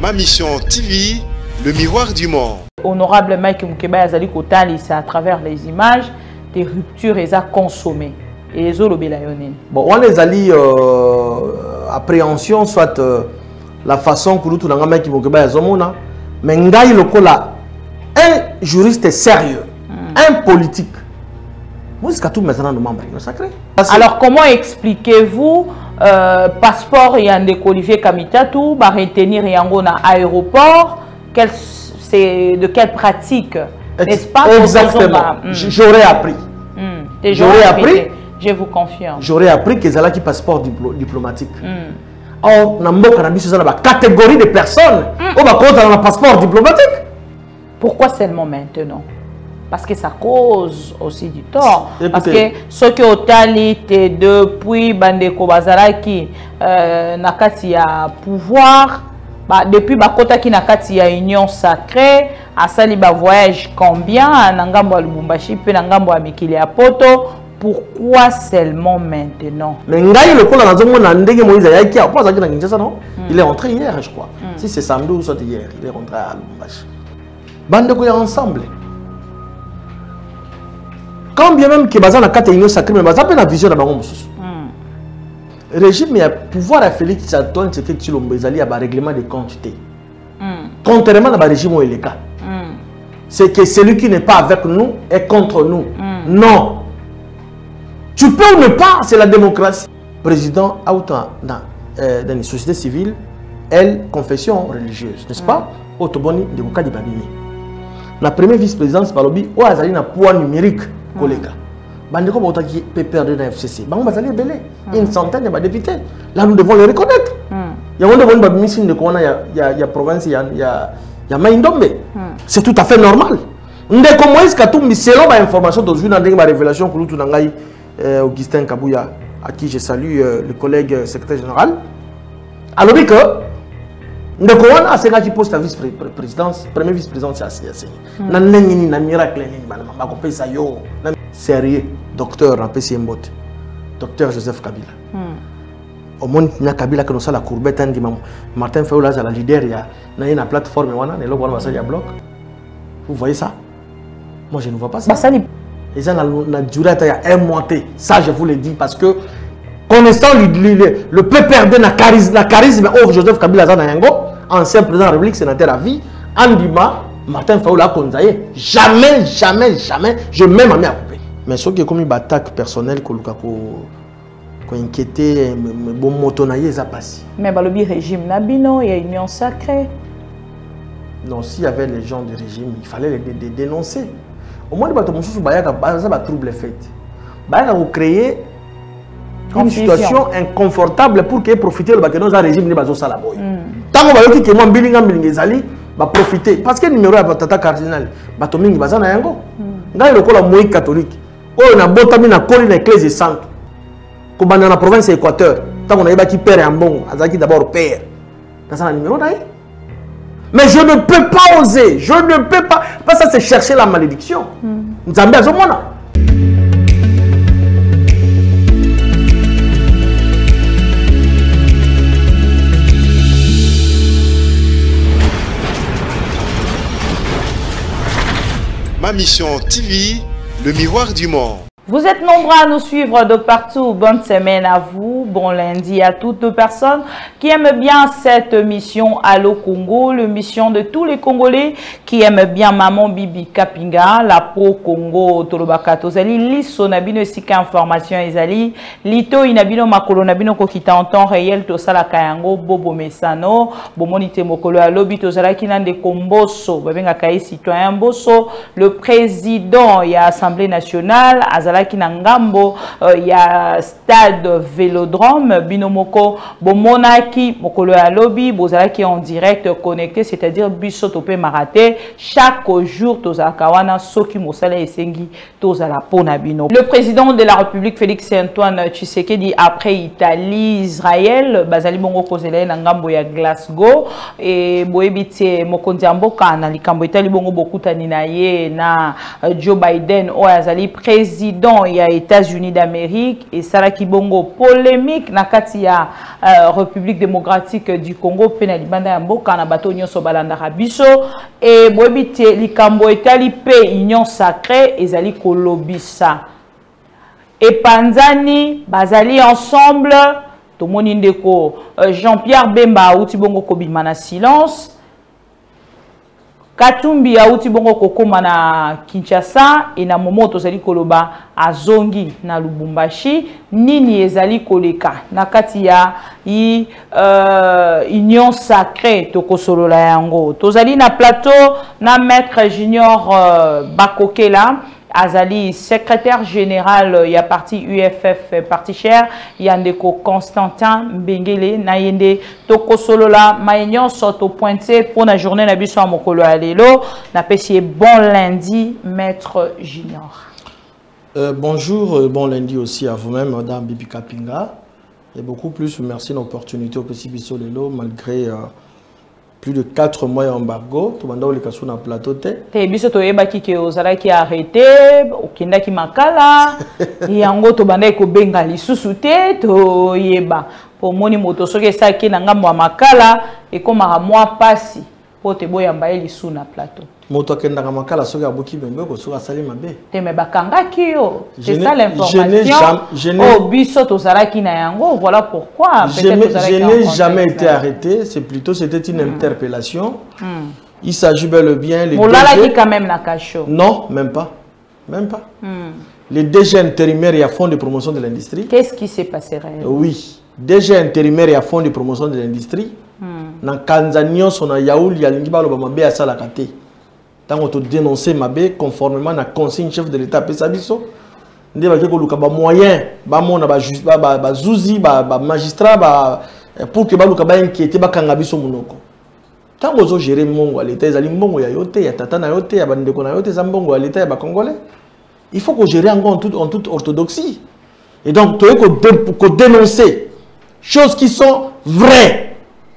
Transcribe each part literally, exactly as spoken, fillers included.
Ma mission T V, le miroir du monde. Honorable Mike Mukeba Azali Kotali, c'est à travers les images des ruptures et à consommer. Et les autres bon, on les allie euh, appréhension, soit euh, la façon que nous avons Mike Mukeba Azomona, mais ngai lokola un juriste sérieux, mm. un politique. Moi, c'est tout maintenant de membres sacré. Alors, comment expliquez-vous euh, passeport Yandeko Olivier Kamitatou, va retenir Yango na aéroport? Quel, c'est de quelle pratique, n'est-ce pas? Exactement. Mm. J'aurais appris. Mm. J'aurais appris. Je vous confirme. J'aurais appris que c'est là qui passeport diplo diplomatique. Mm. Or, dans la catégorie de personnes, mm. on va compter dans le passeport diplomatique. Pourquoi seulement maintenant? Parce que ça cause aussi du tort. Écoutez. Parce que ce qui est depuis Bandeko Bazalaki, euh, Nakati a pouvoir, bah, depuis Bakota qui Nakati a union sacrée, à Saliba voyage combien, à Nangambo à Lubumbashi, puis Nangambo à Mikili à Poto, pourquoi seulement maintenant? Mais Ngaï, le col à la zone, Nandé Moïse Ayaki, il est rentré hier, je crois. Mm. Si c'est samedi ou soit hier, il est rentré à Lubumbashi. Bandeko est ensemble. Quand bien même que Bazan a quatre unions sacrées, mais Bazan a la vision de la Le régime a pouvoir à Félix Antoine Tshisekedi Tshilombo ezali à règlement de comptes. Contrairement à régime où il est cas. C'est que celui qui n'est pas avec nous est contre nous. Mm. Non. Tu peux ou ne pas, c'est la démocratie. Président autant dans, euh, dans les sociétés civiles, elle, confession religieuse, n'est-ce pas? Otoboni de Bukadi Babini. La première vice-présidence par l'objet, où elle a un poids numérique. Collègues. Bandeko Botaki peut perdre dans la F C C. Bango Bazali belé. Une centaine de députés. Là, nous devons les reconnaître. Il y a un de mission de Kona, il y a il y a province, il y a il y a il y a Maïndombe. C'est tout à fait normal. Ndeko Moïse Katumbi, selon ma information d'aujourd'hui dans ma révélation que nous avons Augustin Kabouya, à qui je salue le collègue secrétaire général. Alors que ndeko wana aseka qui poste la vice-présidence, premier vice-présidence c'est assez. Na nengini na miracle ni bana makope sa yo. Sérieux, docteur na P C M Bot. Docteur Joseph Kabila. Au monde na Kabila que nous ça la courbette ndi Martin Fayulu la leader ya na une plateforme wana ne lo wana basali ya bloc. Vous voyez ça? Moi je ne vois pas ça. Basali et ça na durée ya un mois. Ça je vous le dis parce que connaissant le, le, le peu perdre na charisme na charisme oh Joseph Kabila za na yango ancien président de la République sénateur à vie Andima Martin Fayulu a konzaye jamais jamais jamais je même ami à couper mais ce qui est comme une attaque personnelle que Luka ko ko inquiété mais bon motonaye ça passe mais balobi régime nabino il y a union sacrée non s'il y avait les gens du régime il fallait les, les, les dénoncer au moins bato mususu bayaka ça va trouble fait bayaka ko créer une situation inconfortable pour que profiter le bateau dans un régime de bazo salaboy. Tant que vous que moi bilinga bilingezali va profiter parce que numéro à tata cardinal bato mingi bazana yango. Ngai le kola moi catholique. Oh na botami na koli na église sainte. Ko bana na province Équateur. Tant on a yeba ki père en bon, azaki d'abord père. Dans ça numéro d'ailleurs. Mais je ne peux pas oser, je ne peux pas parce que ça c'est chercher la malédiction. Nzambe azomona. Ma mission T V, le miroir du monde. Vous êtes nombreux à nous suivre de partout. Bonne semaine à vous. Bon lundi à toutes les personnes qui aiment bien cette mission Allo Congo, l'émission de tous les Congolais qui aiment bien Maman Bibi Kapinga, la Pro Congo, Tolobakato Zali, Lisso Nabino Sika Information Ezali, Lito Inabino Makolo Nabino Kokita en temps réel, Tosala Kayango, Bobo Mesano, Bomonite Mokolo Alobi, Tosala Kinande Komboso, Babenga Kaye Citoyen Bosso, le président et Assemblée nationale, Azala Kinangambo, il y a stade Vélodrome, Binomoko, Bomonaki, Mokolo Alobi, Bozalaki en direct connecté, c'est-à-dire Bissotopé Maraté, chaque jour, Tozakawana, Soki Mosala et Sengi, Tozala Ponabino. Le président de la République, Félix Antoine Tshisekedi, après Italie, Israël, Bazali Bongo Kozele, Nangambo ya Glasgow, et Boebiti Mokondiamboka, na Likambo Italie Bongo Bokuta Ninaye, na Joe Biden, Oazali, président président il y a États-Unis d'Amérique et Sarah Kibongo polémique na kati ya euh, République démocratique du Congo pena libanda ya mboka na bato nyonso balanda biso et boebite likambo etali pe union sacrée ezali kolobisa et panzani bazali ensemble tomoni ndeko euh, Jean-Pierre Bemba outi bongo kobima na silence Katumbi auti bongo kokoma na Kinshasa et na momoto zali koloba azongi na Lubumbashi nini ezali koleka na kati ya i euh, union sacrée tokosolola yango tozali na plateau na maître Junior euh, Bakokela Azali, secrétaire général, il y a parti U F F, parti cher, il y a ndeko Constantin Mbengele, Nayende, Toko Solola, Maïnion, Soto Pointé, pour la journée, na biso amokolo alelo, na pesier bon lundi, maître Junior. Euh, bonjour, euh, bon lundi aussi à vous-même, madame Bibi Kapinga. Et beaucoup plus, merci de l'opportunité au Pessi Biso Lelo, malgré euh, plus de quatre mois d'embargo. Tout le monde a sur un plateau. Et biso to yeba ki ke ozala ki arrêté, okenda ki makala, et yango to banda ko benga lisusu te to yeba. Pour moni moto soki sa ki na ngambo makala et comme à moi passi po te boya mbaye lisu na plateau. Moto kenda nga makala soki abuki bembe ko soki asali mabe. Te me bakanga ki yo. C'est ça l'information. Oh biso to zala ki na yango, voilà pourquoi je n'ai jamais été arrêté, c'est plutôt c'était une mm. interpellation. Mm. Il s'agit bel et bien les Molala qui quand même na cacho. Non, même pas. Même pas. Mm. Les D G intérimaires et à fond de promotion de l'industrie. Qu'est-ce qui s'est passé réellement? Oui, D G intérimaires et à fond de promotion de l'industrie. Dans Tanzanie, on a Yaoul, Yalingi Balo Bambe à Salakate. Tant qu'on dénoncer Mabé conformément à la consigne chef de l'État Pesabiso, on dit que ba moyen, ba mon ba juste ba ba zouzi ba magistrat pour que ba luka ba inquiété ba kangabiso munoko. Tant qu'on gérer mongo à l'État, ils mbongo ya yote, ya tata na yote, ya bandeko na yote, zambongo à l'État ya ba congolais. Il faut qu'on gère encore en toute en toute orthodoxie. Et donc tu qu'on dénoncer choses qui sont vraies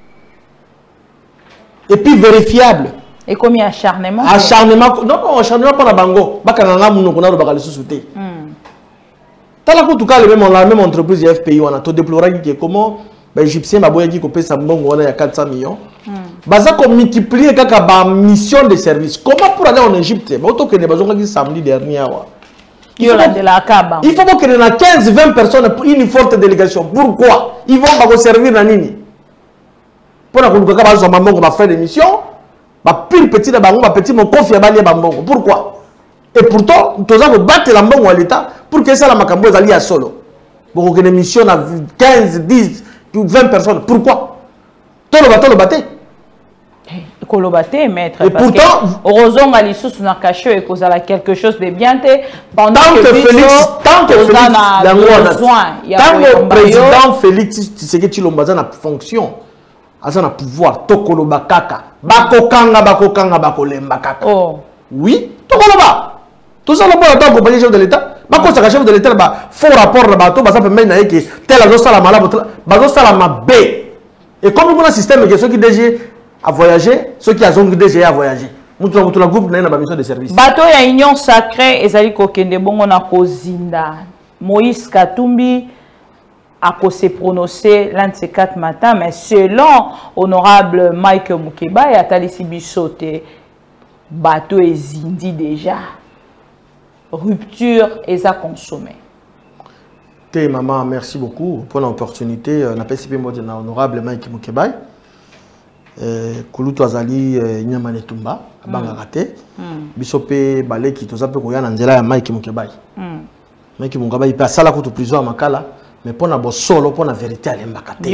et puis vérifiables. Et comme il y a acharnement. Acharnement. Non, non, acharnement pour la bango. Bakanga mouno kona bakali sous-souté. Tala ko tuka le même la même entreprise F P I on a tout déploré qui comment ben égyptien ba boya qui ko pesa mbongo on a quatre cents millions. Baza ko multiplier kaka ba mission de service. Comment pour aller en Égypte? Ba auto que ne bazonga qui samedi dernier wa. Il faut de la Kaba. Il faut que y ait quinze vingt personnes pour une forte délégation. Pourquoi? Ils vont pas servir na nini? Pour la ko tuka ba zo mbongo ba faire des missions. Ba pile petit bango ba petit mon confie ba bambongo. Pourquoi? Et pourtant tous avons battre la mbongo à l'état pour que ça la makambo ezali à solo. Beaucoup que mission à quinze, dix, vingt personnes. Pourquoi? Tout le bateau le battait. Kolobate maître et parce pourtant que heureusement ali sous na caché et cause quelque chose de bien pendant tant que Félix tant que Félix a besoin tant que président Félix Tshisekedi Tshilombo a fonction a un pouvoir tokoloba kaka bakokanga bakokanga bakolemba kaka oh oui tokoloba tout ça le bon tant que chef de l'état bako sa chef de l'état ba faux rapport là bato ba ça permet na que tel azo sala mala bazo sala mabe et comme on a un système que ceux qui déjà à voyager, ceux qui ont déjà à voyager. Nous avons tout le groupe n'a pas besoin de service. Bateau ya union sacrée ezali kokende bongo na kozinda. Moïse Katumbi a se prononcé l'un de ces quatre matins, mais selon honorable Mike Mukeba et Atalisi Bissote, bateau est zindi déjà. Rupture est à consommer. Té maman, merci beaucoup pour l'opportunité. On a participé à honorable Mike Mukeba. Kulutu azali nyama netumba banga kate bisope baleki tozape ko yana nzela ya Mike Mukebai Mike Mukebai pa sala ko to prison makala mais pona bo solo pona vérité alemba kate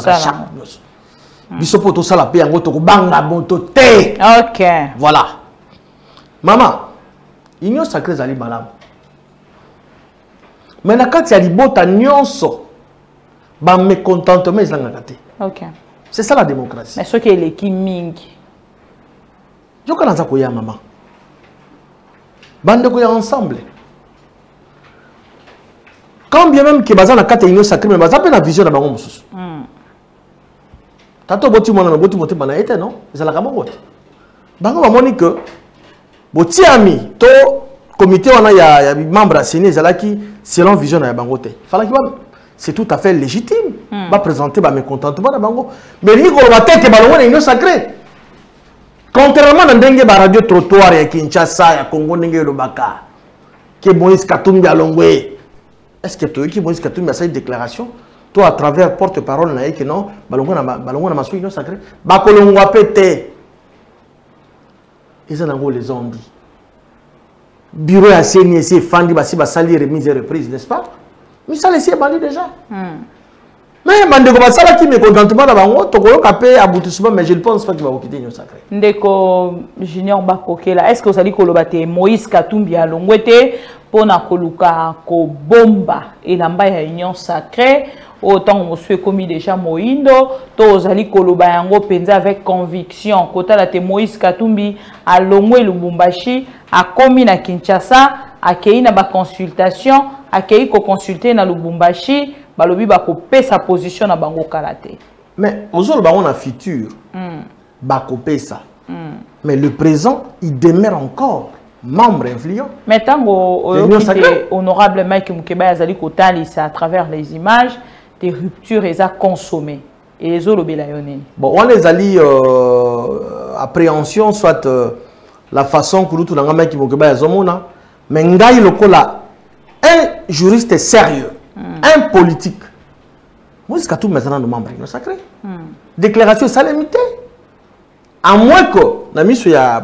bisope to sala pe yango to ko banga bonto te. OK, voilà maman union sacrée zali malam mais na kati ya libota nyonso ba mécontentement ezanga kate. OK, c'est ça la démocratie. Mais ce qui est l'équipe Ming. Je connais ça quoi maman. Bande quoi ensemble. Quand bien même que bazan na kata union sacrée mais bazan pe na vision na bango mususu. Hmm. Tato boti mona na boti moté bana été non? Ça la kama bote. Bango ba moni que boti ami to comité on a y a membre à Séné qui selon vision à Bangote. Fallait que c'est tout à fait légitime. Mm. Va présenter ba mécontentement à Bango. Mais ni ko ba tête ba longo union sacrée. Contrairement à ndenge ba radio trottoir ya Kinshasa ya Congo ndenge lobaka. Que Moïse Katumbi a longwe. Est-ce que toi qui Moïse Katumbi a cette déclaration toi à travers porte-parole na que non balongo na balongo na maso union sacrée ba kolongo pété. Ils ont les ont dit. Bureau à C N S C, Fandi, Bassi, Bassali, remise et reprise, n'est-ce pas? Mais ça laissé bandit déjà. Mm. Mais Bandeko Bassala qui me contentement d'abord, Tokolo Kapé, aboutissement, mais je ne pense pas qu'il va quitter l'Union sacrée. Ndeko Junior Bakokela, est-ce que vous allez kolobate Moïse Katumbi à Longwete pour na koluka ko bomba et l'amba ya Union sacrée? Autant on se commis déjà Moïndo, tous allez koloba yango penza avec conviction. Kota la te Moïse Katumbi à Longwe Lubumbashi, a commis na Kinshasa, a kei na ba consultation, a kei ko consulter na Lubumbashi, balobi ba ko pe sa position na bango karaté. Mais aujourd'hui ba on a futur, mm. ba ko pe ça. Mm. Mais le présent, il demeure encore membre influent. Mais tant que honorable Mike Mukeba Azali Kotali, c'est à travers les images des ruptures et à consommer et les autres bélayonnés. Bon, on les allie euh, appréhension soit euh, la façon que nous tout le Mike Mukeba Azomona, mais ngai lokola un juriste sérieux, mm. un politique. Moi, c'est qu'à tout maintenant nos membres non sacré. Mm. Déclaration salamité. À moins que na miso ya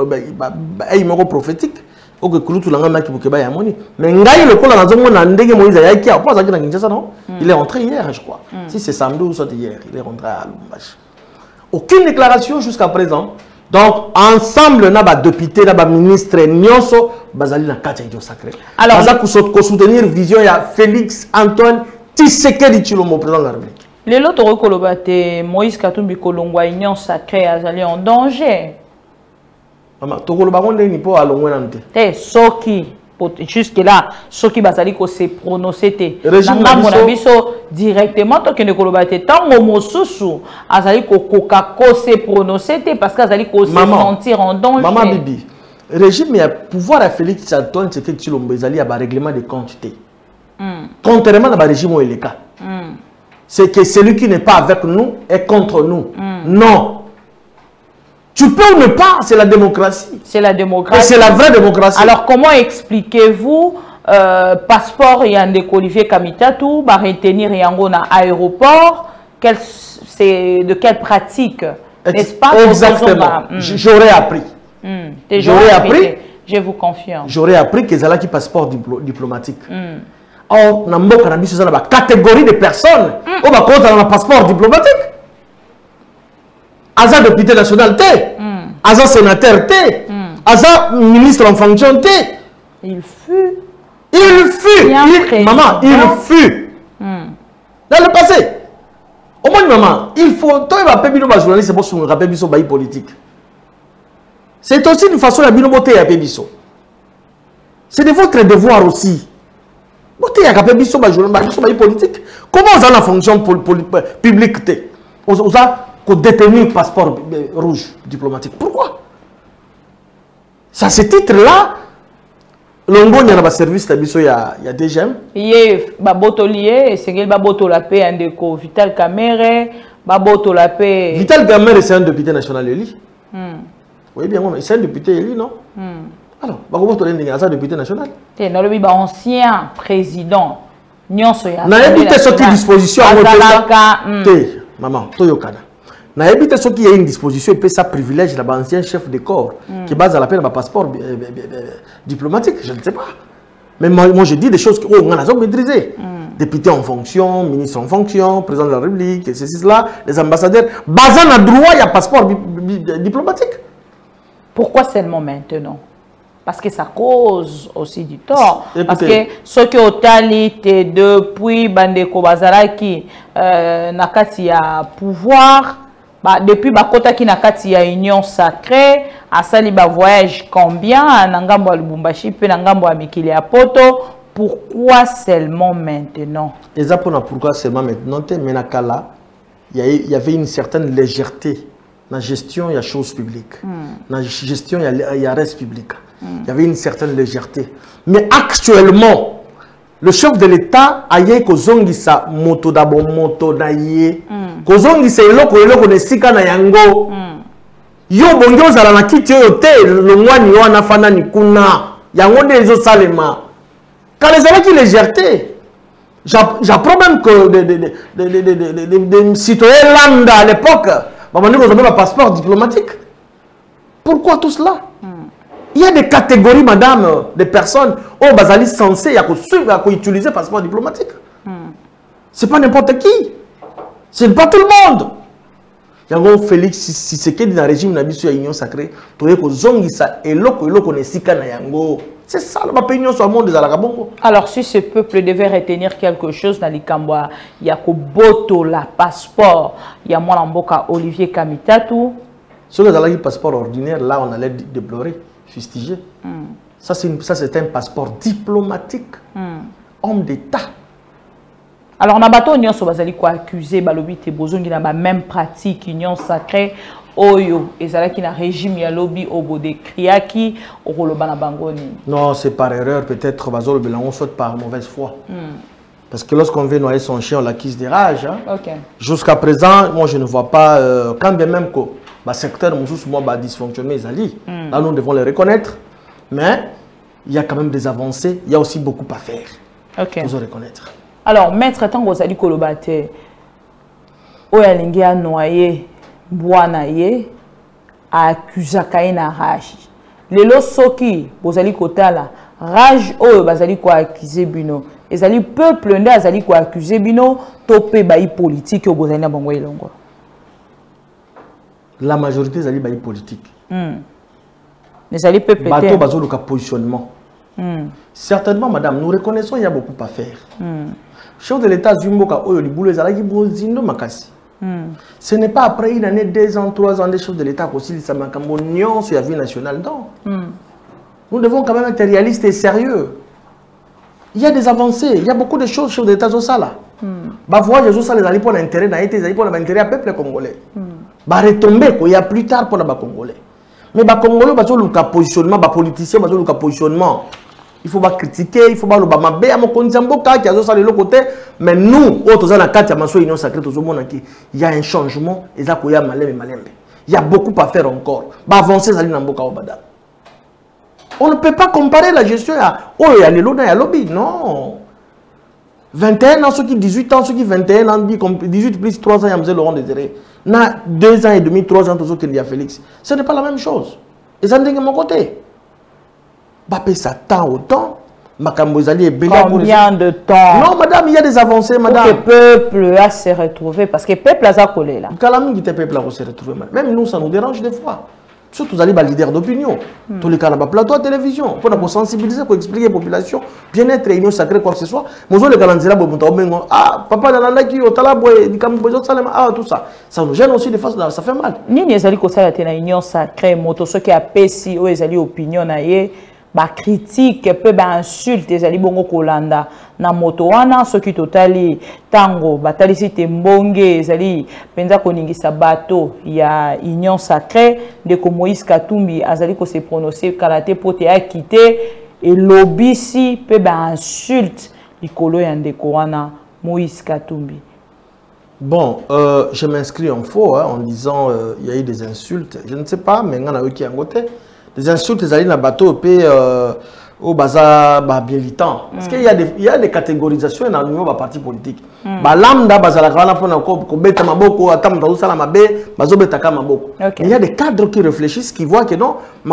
prophétique o que kulutu langa maki bukeba ya moni mais ngai le kola nazo na ndenge Moïse ya ki a pas na Kinshasa non mm. il est rentré hier je crois mm. si c'est samedi ou soit hier il est rentré à Lubumbashi aucune déclaration jusqu'à présent donc ensemble na ba député na ba ministre nyonso bazali na kati ya sacré alors ça ko soutenir vision ya Félix Antoine Tshisekedi Tshilombo président de la République. Les autres recolobate Moïse Katumbi Kolongwa Union sacrée azali en danger. Maman, to kolobagonde ni po alongwe nante. Eh soki jusque là soki bazali ko se prononcer te. Ngambo na biso directement to kende kolobate tango mosusu azali ko koka ko se prononcer te parce que azali ko se sentir en danger. Maman bibi. Régime ya pouvoir à Félix Antoine Tshisekedi Tshilombo ezali ya ba règlement de compte te. Mm. Contrairement à ba régime o eleka. Mm. C'est que celui qui n'est pas avec nous est contre nous. Mm. Non. Tu peux ou ne pas, c'est la démocratie. C'est la démocratie. Et c'est la vraie démocratie. Alors, comment expliquez-vous euh, passeport Yande Olivier Kamitatou, va retenir Yango na aéroport, c'est de quelle pratique? N'est-ce pas? Exactement. Mm. J'aurais appris. Mm. J'aurais appris. Je vous confirme. J'aurais appris que c'est là qui passeport diplo diplomatique. Mm. Or, dans la catégorie de personnes, mm. on va compter dans le passeport diplomatique. Aza député national T, mm. Aza sénateur T, mm. Aza ministre en fonction T. Il fut. Il fut. Il, maman, il fut. Mm. Dans le passé. Au moins, maman, il faut. Toi, il va payer nos journalistes, c'est pour son rappel biso bail politique. C'est aussi une façon de bien voter à Pébiso. C'est de votre devoir aussi. Voter à Pébiso bail journaliste bail politique. Comment on a la fonction publique T? On a pour détenir passeport rouge diplomatique. Pourquoi? C'est à ce titre-là, l'ongo n'y a pas service il y a D G M. Il y a Babotolier, c'est qu'il Baboto la paix, un déco, Vital Kamere, Baboto la paix. Vital Kamere, c'est un député national élu. Oui, bien, c'est un député élu, non? Mm. Alors, Baboto c'est un député national. C'est un ancien président. N'a évité ce qui est disposition à votre maman, Toyokana. Na évité ce qui est une disposition et ça privilège l'ancien chef de corps mm. qui base à la peine un passeport euh, euh, euh, diplomatique, je ne sais pas. Mais moi, moi je dis des choses que oh, on a maîtrisé. Mm. Député en fonction, ministre en fonction, président de la République, et ceci, cela, les ambassadeurs, basant à droit, il y a passeport diplomatique. Pourquoi seulement maintenant? Parce que ça cause aussi du tort. Écoutez, parce que ce qui ont talité depuis Bandeko Bazaraki, euh, Nakati a pouvoir. Bah, depuis Bakota qui nakati ya union sacrée, à Saliba voyage combien, à Nangambo Lubumbashi, puis Nangambo Mikili à Poto, pourquoi seulement maintenant? Exactement pourquoi seulement maintenant, mais Nakala, il y avait une certaine légèreté dans la gestion, il y a choses publiques. Mm. Dans la gestion, il y a, y a reste public. il y avait une certaine légèreté. Mais actuellement, le chef de l'État a dit que Zongisa moto d'abo moto d'aïe, que Zongisa eloko eloko ne sika na yango. Yo bongo zala na kiti yo te le mwani yo na fana ni kuna yango de zo salema. Quand les avec légèreté, j'apprends même que des, des, des, des, des, des, des citoyens lambda à l'époque, maman dit qu'ils ont un passeport diplomatique. Pourquoi tout cela? Il y a des catégories, madame, de personnes au Bazali censé utiliser le passeport diplomatique. Mm. Ce n'est pas n'importe qui. Ce n'est pas tout le monde. Il y a Félix Tshisekedi dans le régime de l'Union sacrée. C'est ça, l'opinion sur le monde des Alagabongo. Alors, si ce peuple devait retenir quelque chose dans l'Ikambwa, il y a Koboto, la passeport, il y a Mwalamboka Olivier Kamitatou. Sur le passeport ordinaire, là, on allait déplorer. Fustigé. Mm. Ça, c'est un passeport diplomatique. Mm. Homme d'État. Alors, na bato nyon so bazali ko accusé balobi te bozongi na ba même pratique union sacrée oyo ezalaki na régime ya lobby obode kriaki okoloba na bangoni. Non, c'est par erreur peut-être bazolo belango saute par mauvaise foi. Mm. Parce que lorsqu'on veut noyer son chien, on l'accuse des rages. Hein. Okay. Jusqu'à présent, moi je ne vois pas euh, quand bien même que le secteur moi dysfonctionné mm. Là nous devons le reconnaître, mais il y a quand même des avancées, il y a aussi beaucoup à faire. Okay. Pour se reconnaître. Alors maître tant que vous avez dit kolobate oyalingi a noyé bwana ye accusa kaina rage. Lelo soki bozali kotala rage oyo bazali ko accuser bino. Ezali peuple nde azali ko accuser bino topé bayi politique oyo bozali na bango elongo. La majorité des alliés politiques. Mm. Les alliés peuple. Bateau bazo le positionnement. Mm. Certainement, madame, nous reconnaissons qu'il y a beaucoup à faire. Mm. Chef de l'État Zumboka Oyo Liboulou Zalaki Bozindo Makasi. Ce n'est pas après une année, deux ans, trois ans de chef de l'État aussi ça m'a camonion sur la vie nationale. Non. Mm. Nous devons quand même être réalistes et sérieux. Il y a des avancées, il y a beaucoup de choses chef de l'État Zosala. Bah voilà, les autres les alliés pour l'intérêt, les alliés pour l'intérêt du peuple congolais. Bah retomber il y a plus tard pour les Congolais. Mais les Congolais ils ont le positionnement, les politiciens ils ont le positionnement. Il faut pas critiquer, il faut pas le bamaber à mon konzamboka qui a ça de l'autre côté. Mais nous, autres dans la carte à union sacrée tout le monde il y a un changement et ça il y a malembe malembe. Il y a beaucoup à faire encore. Bah avancer ça dans mboka obada. On ne peut pas comparer la gestion à oh il y a les lots dans lobby non. vingt et un ans ceux qui dix-huit ans ceux qui vingt et un ans dix-huit plus trois ans il y a Laurent Désiré. Na deux ans et demi trois ans tous ceux qui y a Félix. Ce n'est pas la même chose. Et ça de mon côté. Bapé ça tant autant. Combien de temps? Non, madame, il y a des avancées, madame. Pour que le peuple a se retrouvé, parce que le peuple a collé là. Calamité qui peuple a se retrouvé, même nous, ça nous dérange des fois. Surtout, vous allez les leaders d'opinion. Hmm. Tous les cas, plateau à télévision. Pour sensibiliser, pour expliquer à la population, bien-être, réunion sacrée, quoi que ce soit. Mais les calendriers, ah, papa, il y a un qui est ah, tout ça. Ça nous gêne aussi des fois, ça fait mal. Ni les alliés qui ont été union sacrée, moto, ceux qui ont péci, ou les alliés opinion, ba critique peu ba insulte ezali bongo kolanda na moto wana soki totali tango batali site mbonge ezali penza koningisa bato ya union sacrée de ko Moïse Katumbi azali ko se prononcer kalaté pote a quitté et lobisi peu ba insulte likolo ya ndeko wana Moïse Katumbi. Bon, euh, je m'inscris en faux hein, en disant il euh, y a eu des insultes, je ne sais pas mais ngana yo ki angote. Les insultes, les alliés dans le bateau, au bazar, bien litant. Parce qu'il y a des, il y a des catégorisations dans le niveau des partis politiques. Lambda, bazar, il y a des cadres qui réfléchissent, qui voient que non,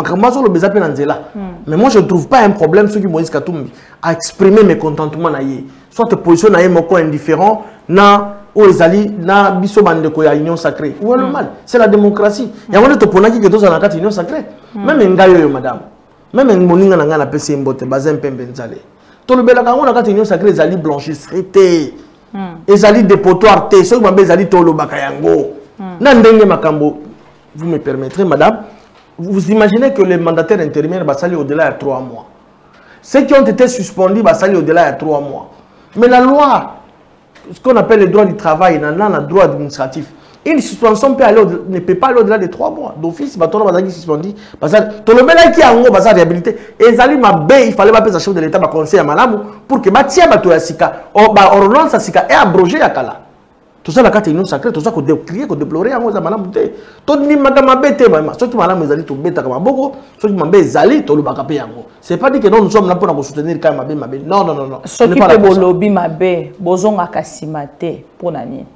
mais moi je ne trouve pas un problème ce que Moïse Katumbi a exprimé mes contentements. Soit te positionne à mon indifférent, na ou les alliés na biso bande ko ya union sacrée. Où est le mal? C'est la démocratie. Il y a un topona qui est dans la carte union sacrée. Même ngayo yo madame. Même moninga na ngana pese mbote bazin pembe nzale. To le bela ka ngona carte union sacrée les alliés blanchisserie té. Les alliés dépotoir té, ceux qui m'appellent les alliés tolo bakayango. Na ndenge makambo. Vous me permettrez madame, vous imaginez que les mandataires intérimaires basali au-delà de trois mois. Ceux qui ont été suspendus basali au-delà de trois mois. Mais la loi, ce qu'on appelle le droit du travail, il y a le droit administratif. Une suspension peut aller ne peut pas aller au-delà de trois mois. D'office, bah, on va suspendu. Parce que tout le monde qui a un gros réhabilité. Et Zali m'a il fallait pas payer chef de l'État, conseiller à Malamu pour que Batia Bato Sika, ordonnance à Sika et abrogé à Kala. Tout ça, la carte est non sacrée, tout ça, qu'on décrier, qu'on déplorer à Malamu. Tout le monde m'a bêté, ceux qui m'ont Zali, tout bêta comme Boko, ceux qui m'ont bêté Zali, tout le bagapé yango. C'est pas dit que nous sommes là pour nous soutenir quand même Mabé. Non, non, non, non. Ceux qui peuvent lobby Mabé, Bozon a Kassimate pour Nani.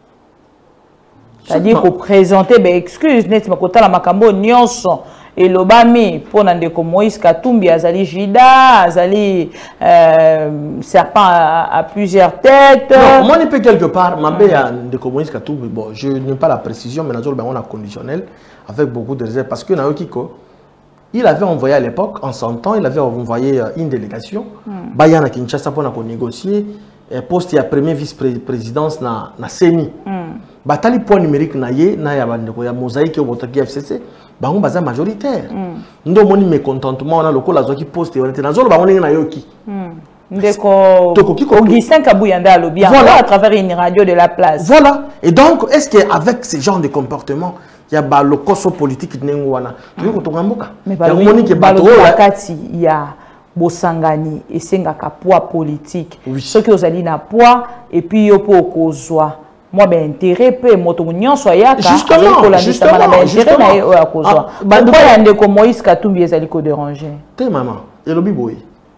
C'est-à-dire qu'on présenter des excuses, net makota la makambo nyonso et l'obami pour Nandeko Moïse Katumbi azali Jida, azali euh, serpent à, à plusieurs têtes. Non, moi, je peux quelque part, ma belle Nandeko Moïse Katumbi, bon, je n'ai pas la précision, mais on a conditionnel avec beaucoup de réserves parce que Naokiko, il avait envoyé à l'époque, en son temps, il avait envoyé une délégation, mm. Bayana Kinshasa pour négocier un poste à premier vice-présidence na na C E N I. Mm. Batali point numérique na ye na ya bandeko ya mosaïque au botaki F C C bango baza majoritaire. Mm. Ndo moni mécontentement na lokola zoki poste on était na zolo bango na yoki. Mm. Ndeko Augustin Kabuyanda alobi à travers une radio de la place. Voilà. Et donc est-ce que avec ce genre de comportement il y a ba lokoso politique nengwana tu ko to ngamboka. Mais ba moni ke bato wakati il y a Bosangani et sengaka poids politique. Oui. Ceux qui ont na poids et puis yo po kozwa. Moi ben intérêt peu motonyo soyaka. Justement, justement, justement. Pourquoi yande ko Moïse Katumbi ezali ko déranger? Té maman, et lobi boy.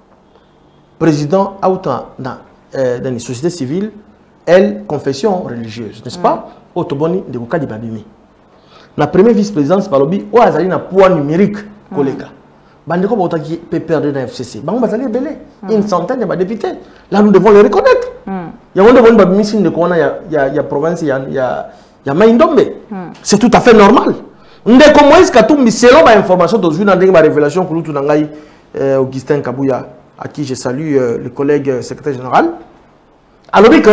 Président autant dans dans une société civile, elle confession religieuse, n'est-ce pas? Otoboni de Kokadi Babimi. La première vice-présidence par lobby o azali na poids numérique collègue. Bandeko Botaki peut perdre dans F C C. Bango bazali belé. Une centaine de députés. Là, nous devons les reconnaître. Il y a un de mission de Kona, il y a la province, il y a il y a Maïndombe. C'est tout à fait normal. Ndeko Moïse Katumbi, selon ma information d'aujourd'hui, dans ma révélation que nous avons Augustin Kabouya, à qui je salue le collègue secrétaire général, alors que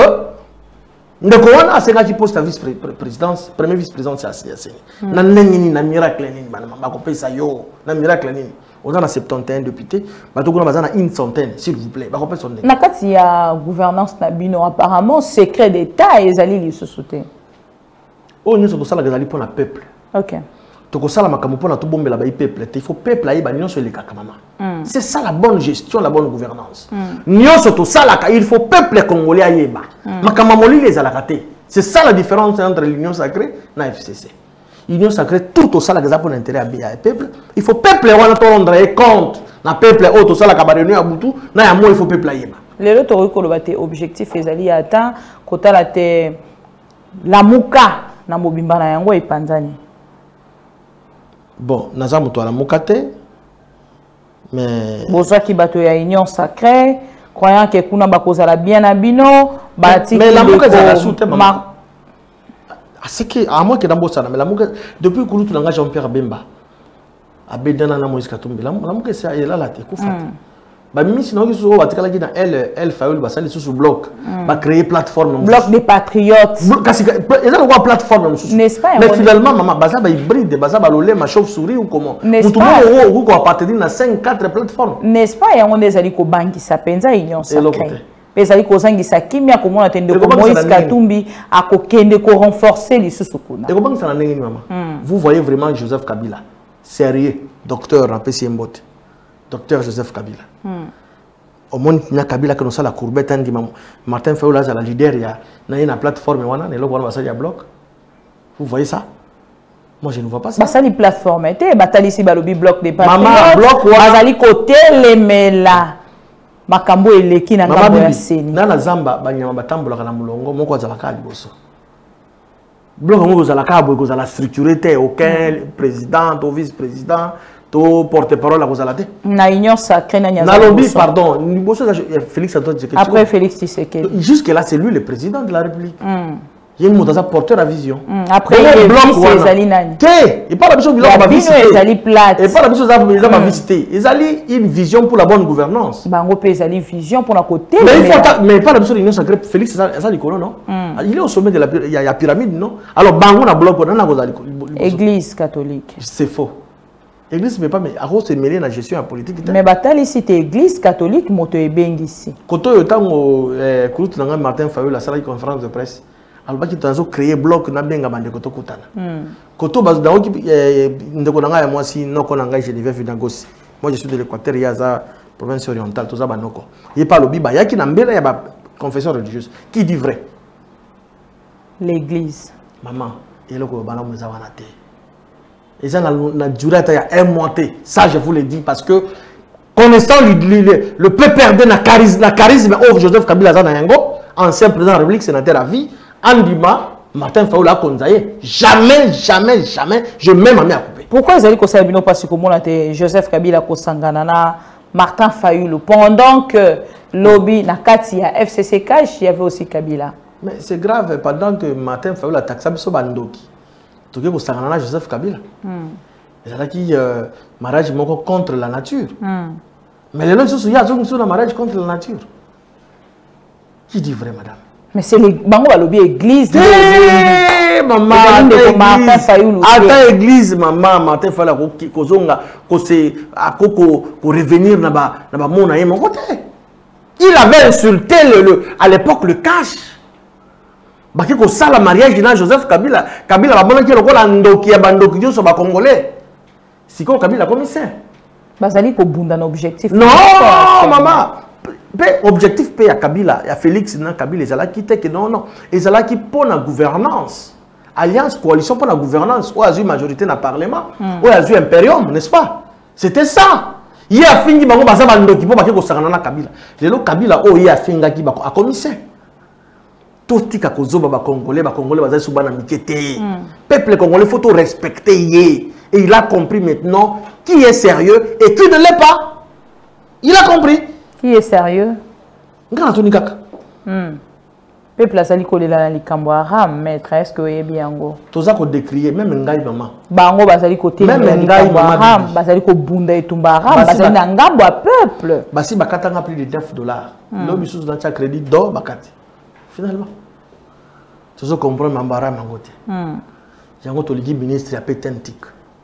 ndeko wana asenga qui poste la vice-présidence, premier vice-présidence c'est A C N I. Na nengini na miracle nini bana bakopesa yo, na miracle nini. On a soixante et un députés, on a une centaine, s'il vous plaît. Il y a gouvernance Nabino, apparemment, secret d'État et Zali les sociétés. Oh, nous sommes là pour le peuple. Ok. Il faut peuple c'est ça la bonne gestion, la bonne gouvernance. Il faut peuple congolais. C'est ça la différence entre l'union sacrée et la F C C. L'union sacrée, tout au salaire pour l'intérêt à peuple. Il faut peuple rendre compte. Na peuple auto ça la cabaret à Boutou, na ya moi il faut peuple yeba. Les autres ont objectif ezali atteint kota la te la muka na mobimba na yango e panzani. Bon, naza muto la muka te mais boza ki bato ya union sacrée, croyant que kuna bakozala bien na bino, bati mais la muka za la soute ma c'est que à moi que dans ça mais la muka depuis que nous avons Jean-Pierre Bemba abedana na Moïse Katumbi la muka c'est elle là la te kufata ba mimi sinon que so batikala ki na elle elle faul ba sali sous bloc ba créer plateforme bloc des patriotes kasi eza quoi plateforme n'est-ce pas mais finalement maman baza ba hybride baza ba lolé ma chauve-souris ou comment tout le monde ko appartenir na cinq quatre plateformes n'est-ce pas yango ndezali ko banki sapenza union sacrée ezali kozangisa kimia komona tende ko Moïse Katumbi akokende ko renforcer les susukuna. Et comment ça na ndenge maman? Vous voyez vraiment Joseph Kabila sérieux, docteur en P C M B O T. Docteur Joseph Kabila. Au monde na Kabila que nous ça la courbette andi Martin Fayulu la leader ya na une plateforme wana ne lo wana basali ya bloc. Vous voyez ça? Moi je ne vois pas ça. Basali plateforme était batali si balobi bloc des patriotes. Maman bloc wana basali côté lemela. Makambo eleki na ngambo ya seni. Na zamba banyama batambola kana mulongo moko azalaka liboso. Bloc moko azalaka boye kozala structuré te aucun président ou vice-président to porte-parole à kozala te. Na union sacrée na nyaza. Na lobby pardon, liboso Félix Antoine Tshisekedi. Après Félix Tshisekedi. Jusque là c'est lui le président de la République. Mm. Il y a un porteur à vision. Mm. Après il bloc c'est nani. Et pas la vision de la visiter. Et pas la vision de la visiter. Ils allaient une vision pour la bonne gouvernance. Bango pe ils vision pour la côté. Mais il faut mais pas la vision de l'union sacrée. Félix ça ça l'icône non. Il est au sommet de la il y a pyramide non. Alors bango na bloc on a kozali. Église catholique. C'est faux. Église mais pas mais à cause de mêler la gestion politique. Mais batali c'était église catholique moto ebengisi. Koto yotango eh kurutu nanga Martin Fayulu la salle de conférence de presse. alobaki tozo créer bloc na benga bande koto kutana koto bazo dans ki ndeko nanga ya mwasi noko nanga Geneviève Vinagos moi je suis de l'Équateur ya za province orientale toza banoko il pas lobi ba yaki na mbela ya ba confession religieuse qui dit vrai l'église maman eloko bana muza wana te et ça na durée il y a un mois ça je vous le dis parce que connaissant le, le, le peu perdre na charisme na charisme of Joseph Kabila za na yango ancien président de la République sénateur à vie Andima Martin Fayulu Konzaye jamais jamais jamais je même ami à couper pourquoi ils allaient ko sabino parce que mon était Joseph Kabila ko sangana na Martin Fayulu pendant que lobby na kati ya F C C cash il y avait aussi Kabila mais c'est grave pendant que Martin Fayulu attaque biso bandoki to ke ko sangana na Joseph Kabila il y a qui mariage moko contre la nature mais les gens sont ya zo na mariage contre la nature qui dit vrai madame mais c'est les bango ba lobby église hey, maman Martin Fayulu attends église maman Martin Fayulu ko kozonga ko se akoko ko revenir na ba na ba mona yemo côté il avait insulté le, le à l'époque le cash baki ko sala mariage na Joseph Kabila Kabila ba mona ki lokola ndoki ya bandoki jo so ba congolais siko Kabila commissaire bazali ko bunda na objectif non maman objectif P à Kabila, il y a Félix na Kabila, ils allaient quitter que non non, ils allaient qui pour la gouvernance, alliance coalition pour la gouvernance, ou a eu majorité dans le parlement, ou a eu impérium, n'est-ce pas? C'était ça. Il y a fini bango basa bando qui pour baké ko sangana na Kabila. Lelo Kabila oh il y a finga qui ba a commissaire. Tout tika ko zoba ba congolais, ba congolais bazali sou bana mikete. Peuple congolais faut tout respecter yé. Et il a compris maintenant qui est sérieux et qui ne l'est pas. Il a compris. Qui est sérieux? Ngana toni kaka. Hmm. Peuple azali kolela na likambo aram maître est-ce que oyebi yango? Toza ko décrier même ngai maman. Bango bazali ko tela na likambo aram, bazali ko bunda etumba aram, bazali na ngambo a peuple. Basi bakata nga plus de neuf dollars. Lo bisus dans cha crédit do bakati. Finalement. Tozo comprendre mambara mangote. Hmm. Yango to ligi ministre ya petentik.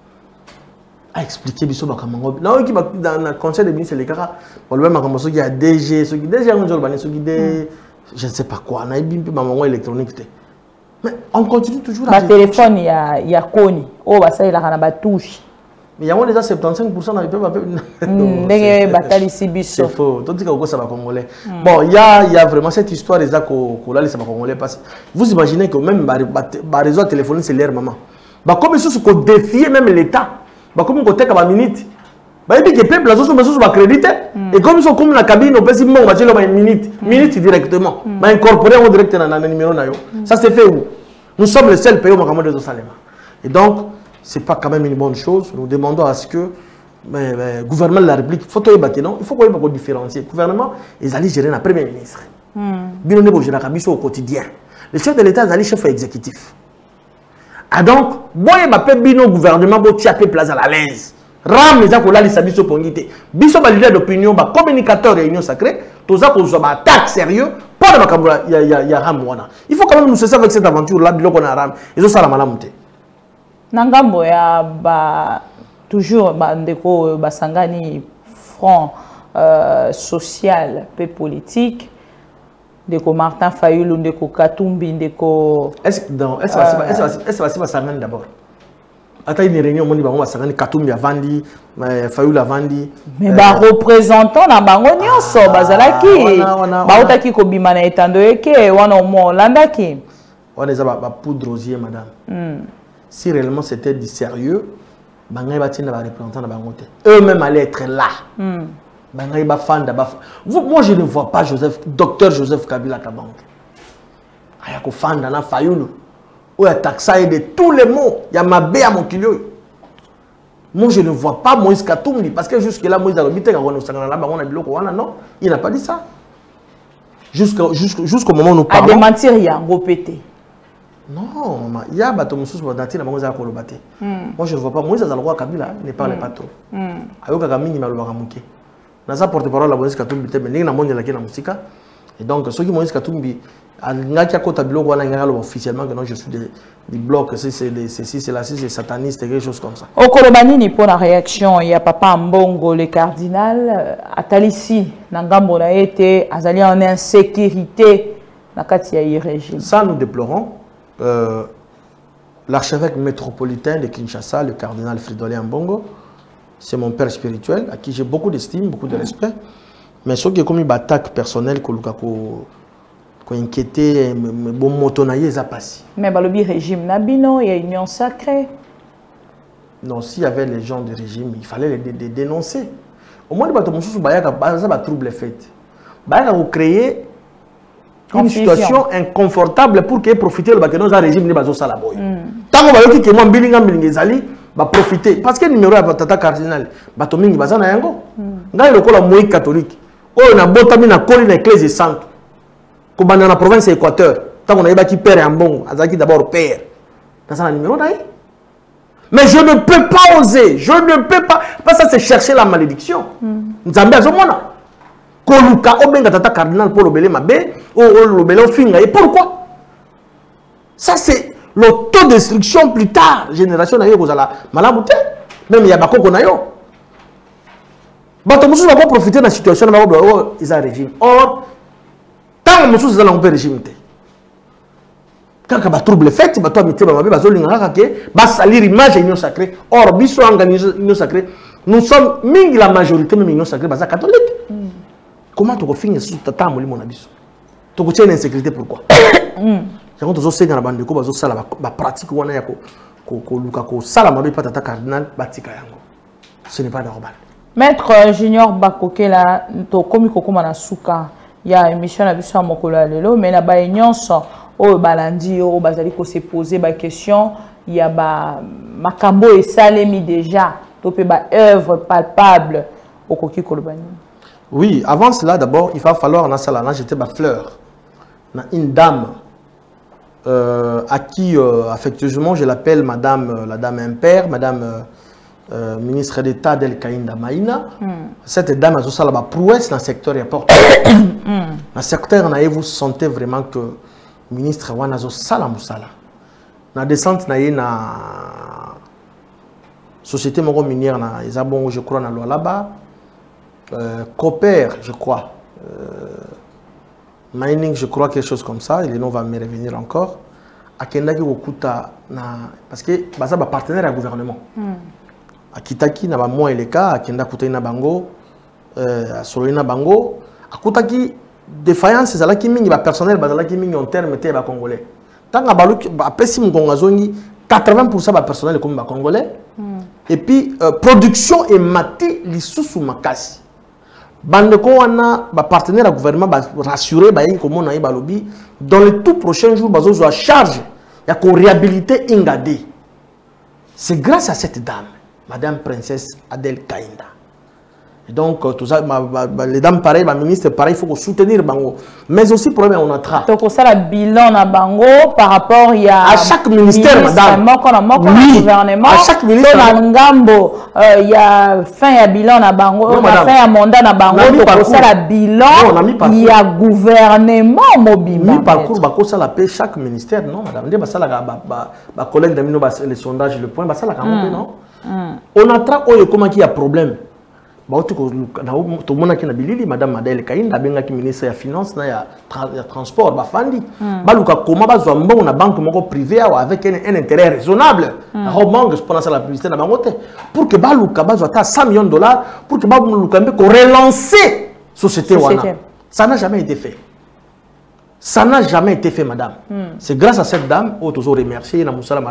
A expliquer biso bakamango na oki dans le conseil des ministres les kaka on le même comme ça il y a D G ce qui D G on joue bani ce qui D je ne sais pas quoi na ibimpi mamango électronique mais on continue toujours à téléphone il y a il y a koni oh bah ça il a na ba touche mais il y a déjà soixante-quinze pour cent na peuple ndenge batali sibiso c'est faux tout dit que ça va congolais bon il y a il y a vraiment cette histoire des ko ko là ça va congolais parce vous imaginez que même ba réseau téléphonique c'est leur maman bah comme ça ko défier même l'état bah comme on côté comme minute bah il dit que peuple là sont sont va créditer et comme ils sont comme la cabine on peut si on va dire une minute minute directement bah incorporer en direct dans le numéro na yo ça c'est fait où nous sommes les seuls pays au Makambo de Salema et donc c'est pas quand même une bonne chose nous demandons à ce que mais, mais gouvernement de la République faut tout ébattre non il faut qu'on ait différencier gouvernement ils allaient gérer la premier ministre bien on est pour gérer la au quotidien le chef de l'État allaient chef exécutif. Ah donc, boye ma pe bino gouvernement bo tiape place à la l'aise. Ram les akola li sabiso pongité. Biso ba leader d'opinion ba communicateur réunion sacrée, toza ko zo ba attaque sérieux pas de makambula ya ya ya ram wana. Il faut quand même nous cesser avec cette aventure là biloko na ram. Ezo sala malamu te. Nangambo ya ba toujours ba ndeko ba sangani front euh, social pe politique. Ndeko Martin Fayulu, Ndeko Katumbi, Ndeko... Est-ce que c'est pas Sangani d'abord? Attends, une réunion, on dit que Sangani Katumbi a vendu, Fayulu a vendu. Mais bah représentant na bango nyonso bazalaki bautaki ko bima na etando eke wana mo landaki. On est ba poudre rosier madame. Si réellement c'était du sérieux, bangai batina ba représentant na bango te. Eux-mêmes allaient être là. Moi, je ne vois pas Joseph, docteur Joseph Kabila Kabang. Il y a un fan dans la Fayulu. Il y a taxé de tous les mots. Il y a ma bé à mon kilo. Moi, je ne vois pas Moïse Katumbi. Parce que jusque-là, Moïse a dit non, il n'a pas dit ça. Jusqu'au jusqu'au moment où nous parlons. À démentir, il y a un répété. Non, il y a un bateau Moi, je ne vois pas Moïse Kabila. Il ne parle pas trop. Il y a un Naza porte-parole la Moïse Katumbi te mais na monde la kena musika et donc ceux qui Moïse Katumbi ngaki akota biloko wana ngaka officiellement que non je suis des des blocs c'est c'est c'est c'est là c'est sataniste quelque chose comme ça. Okolobani pour la réaction il y a papa Mbongo le cardinal Atalisi na ngambo na été azali en insécurité na kati ya régime. Ça, nous déplorons. Euh, L'archevêque métropolitain de Kinshasa, le cardinal Fridolin Ambongo, c'est mon père spirituel, à qui j'ai beaucoup d'estime, beaucoup de respect. Mais ce qui est comme une attaque personnelle, que qui inquiété, bon motonaïe, ça passe. Mais le régime Nabino, il y a une union sacrée. Non, s'il y avait les gens du régime, il fallait les, les, les dénoncer. Au moins, il y a un trouble fait. Il faut créer une situation inconfortable pour qu'ils profitent de régime de Bazo Salaboy. Tant que vous avez Billingham Billingezali, va profiter. Parce que le numéro est Tata Cardinal, Batoming Bazana Yango. Dans le cas de catholique, on a botami na koli na église sainte. Comme dans la province Équateur, tant qu'on a eu qui père en bon, Azaki d'abord père. Dans un numéro d'ailleurs. Mais je ne peux pas oser, je ne peux pas. Parce que c'est chercher la malédiction. Nzambe azomona. Koluka obenga tata cardinal pour l'obélé mabé, ou l'obélé finga. Et pourquoi? Ça c'est l'autodestruction plus tard. Génération na yo kozala malabute. Même il y a bako konayo. Bato musu va pas profiter de la situation na bako ils ont régime. Or tant musu zala on peut régime té. Quand il y a des troubles faits, il y a des troubles salir l'image de l'union sacrée. Or, biso l'union sacrée, nous sommes, la majorité de l'union sacrée, c'est catholique. Comment tu finis sur ta table, mon abisso? Tu as une insécurité, pourquoi? Quand tu as une bande de coups, tu as pratique, tu as cardinal, ce n'est pas normal. Maître Junior Bakoke, tu as commis Kokomana Souka, il y a une mission à Bissau à Mokola Lelo, mais la union au balandi au bazali ko se poser ba question il y a ba makambo et salemi déjà topé ba œuvre palpable au koki kolobani. Oui, avant cela d'abord il va falloir na sala na jeter ba fleur na une dame euh, à qui euh, affectueusement je l'appelle madame euh, la dame impère, madame euh, euh, ministre d'État Del Kainda Maïna. Mm. Cette dame a sala ba prouesse dans le secteur important. Dans le secteur na vous sentez vraiment que ministre Wanazo Sala Moussala. Na descente na na société moro minière na Isabon, je crois na loi là-bas. Euh, Coopère, je crois. Euh, mining, je crois quelque chose comme ça. Les noms vont me revenir encore. A Kendaki Okuta na parce que basa ba partenaire à gouvernement. A Kitaki na ba moi et les cas, a Kenda Kuta na bango, euh, a Solina bango, a Kutaki défaillance c'est là qui mingi ba personnel ba là qui mingi en terme té ba congolais tant que balu ba pesi mongazongi quatre-vingts pour cent ba personnel comme ba congolais mm. Et puis euh, production et mati lisusu makasi bande ko wana ba partenaire à gouvernement ba rassurer ba yin comme on a ba lobby dans les tout prochains jours bazo zo charge ya ko réhabiliter Ingade. C'est grâce à cette dame madame princesse Adèle Kainda. Donc, tout ça, ma, ma, les dames pareilles, ma ministre pareil, il faut soutenir Bango. Mais aussi, problème, on a tra. Donc, ça, le bilan à Bango par rapport à, à chaque ministère, madame. Oui. Gouvernement. À chaque ministère. Dans Ngambo, il y a fin à bilan à Bango, il y a fin à mandat à Bango. Donc, ça, le bilan, il y a gouvernement mobile. Mi parcours, Bako, ça, la paix, chaque ministère, non, madame. Ça, la collègue d'Amino, les sondages, le point, ça, la non. On a tra, oh, comment il y a problème. Tout le monde qui a bilili madame Adèle Kainda benga ki ministre ya finance na ya, tra, ya transport ba fandi mm. baluka koma bazwa mbongo na banque moko privée avec un, un intérêt raisonnable mm. na banque pendant ça la publicité na bangote pour que baluka bazwa ta cent millions de dollars pour que baluka mbe ko relancer société wana. Ça n'a jamais été fait. Ça n'a jamais été fait, madame. Mm. C'est grâce à cette dame, où nous avons remercié,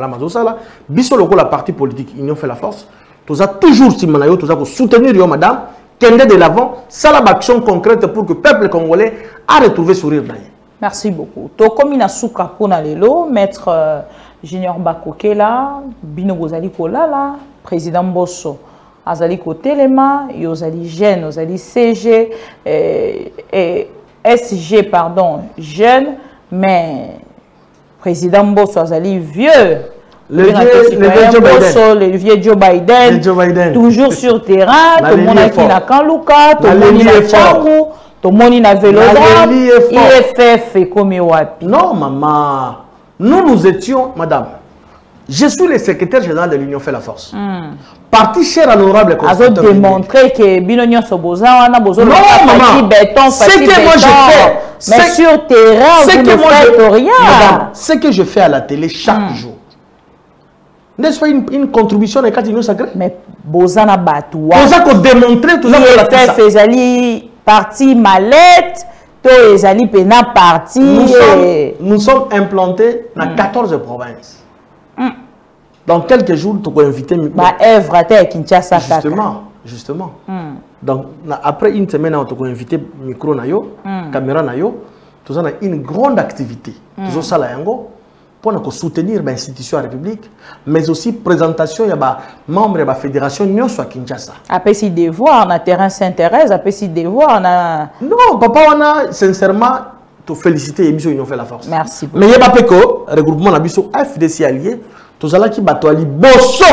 biso loko la partie politique, Union fait la force. Nous avons toujours soutenir madame, qu'elle de l'avant, ça l'action concrète pour que le peuple congolais a retrouvé sourire d'ailleurs. Merci beaucoup. To comme ina souka pona lelo, maître euh, Junior Bakoke là, Bino Bozali Kola là, président Bosso, Azali Kotelema, Yozali Jeune, Yozali C G et, et S G pardon, jeune, mais président Bosso Azali vieux. Le vieux, le vieux Joe Biden. Le vieux Joe Biden. Le Joe Biden. Toujours sur terrain. Tout le monde a qui na Kanluka, tout le monde a Tchangou, tout le monde a Vélodrome. I F F et comme wapi. Non, maman. Nous, nous étions, madame, Je suis le secrétaire général de l'Union fait la force. Mm. Parti cher à l'honorable constituteur. A démontré que Binonio Soboza, on a besoin de non, béton, ce que moi je fais, mais sur terrain, vous ne faites rien. Ce que je fais à la télé chaque mm. jour. N'est-ce pas une, une contribution de quatre unions sacrées? Mais Bozana Batoua. Pour ça qu'on démontrait tout ça. Il fait Fezali parti mallette, to Ezali Pena parti. Nous, sommes, nous sommes implantés dans mm. quatorze provinces. Mm. Dans quelques jours, tu peux inviter ma œuvre à Kinshasa. Justement, justement. Mm. Donc, après une semaine, tu peux inviter micro nayo, mm. caméra nayo, tout ça a une grande activité. Mm. Tout ça là yango pour soutenir l'institution de la République, mais aussi présentation des membres de la fédération Nyon à Kinshasa. Après si devoir, na terrain Saint-Thérèse, après si devoir, na. Non, papa, on a sincèrement te féliciter et ils ont fait la force. Merci beaucoup. Mais il y a pas que regroupement nabiso F D C allié, tous là qui battoali bosso.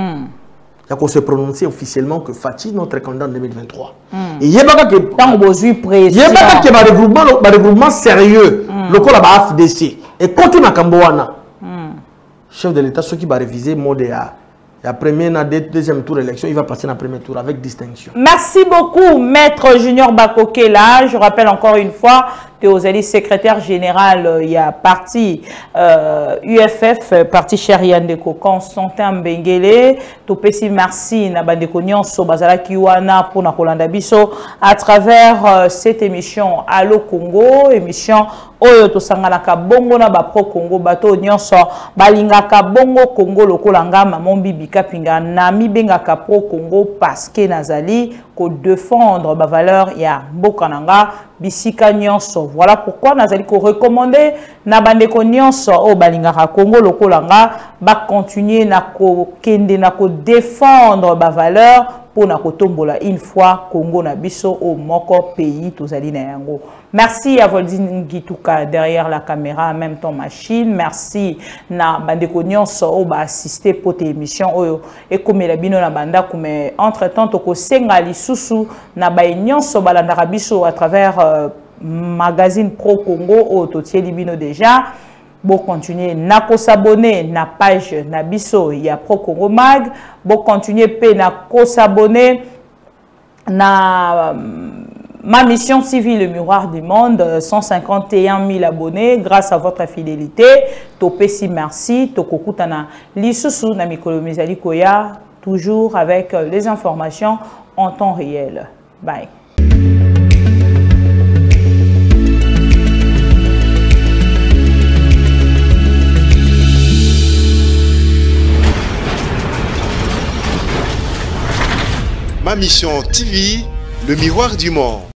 Il faut se prononcer officiellement que Fatih notre candidat en deux mille vingt-trois. Et il y a pas que tant besoin président. Il y a pas que un regroupement, un regroupement sérieux. Le col là F D C. Et continue à Kamboana. Chef de l'État, ceux qui va réviser mode à la première, la deuxième tour d'élection, il va passer dans le premier tour avec distinction. Merci beaucoup, Maître Junior Bakokela. Je rappelle encore une fois que vous allez secrétaire général, il y a parti euh, U F F, parti Chériandeko, Constantin Mbengele, Topesi merci, Nabandeko Nyonso, Bazala Kiwana, pour Nakolanda Biso, à travers euh, cette émission Allo Congo, émission Oyo Tosanganaka Bongo na ba pro Congo, Bato Nyonso, Balingaka Bongo Congo, Lokolanga, Mamon Bibika Pinga, Nami Bengaka pro Congo, parce que Nazali, ko défendre ma valeur, il y a Bokananga, Bisika Nyonso. Voilà pourquoi nous allons recommander na bandeko nyonso au balingaka Congo lokolanga ba continuer na ko kende na ko défendre ba valeur pour na ko tombola une fois Congo na biso au moko pays tozali na yango. Merci à Voldine Gituka derrière la caméra en même temps machine. Merci na bandeko nyonso au ba assister pour tes émissions oyo et comme la bino na banda comme entre-temps to ko senga lisusu na ba nyonso balanda biso à travers euh, magazine Pro Congo au Totier Libino déjà. Bon continuer na ko s'abonner na page na biso il y a Pro Congo Mag. Bon continuer pe na ko s'abonner na ma mission civile, le miroir du monde, cent cinquante et un mille abonnés grâce à votre fidélité. Topesi merci, Tokokutana Lisusu na mikolo mizali koya toujours avec les informations en temps réel. Bye. Ma mission T V, le miroir du monde.